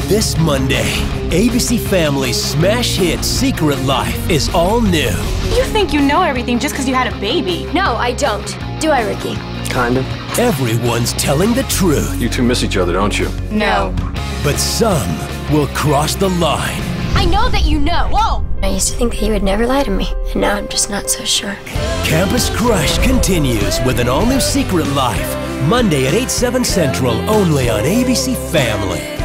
This Monday, ABC Family's smash hit Secret Life is all new. You think you know everything just because you had a baby. No, I don't. Do I, Ricky? Kind of. Everyone's telling the truth. You two miss each other, don't you? No. But some will cross the line. I know that you know. Whoa! I used to think that you would never lie to me, and now I'm just not so sure. Campus Crush continues with an all-new Secret Life. Monday at 8/7 Central, only on ABC Family.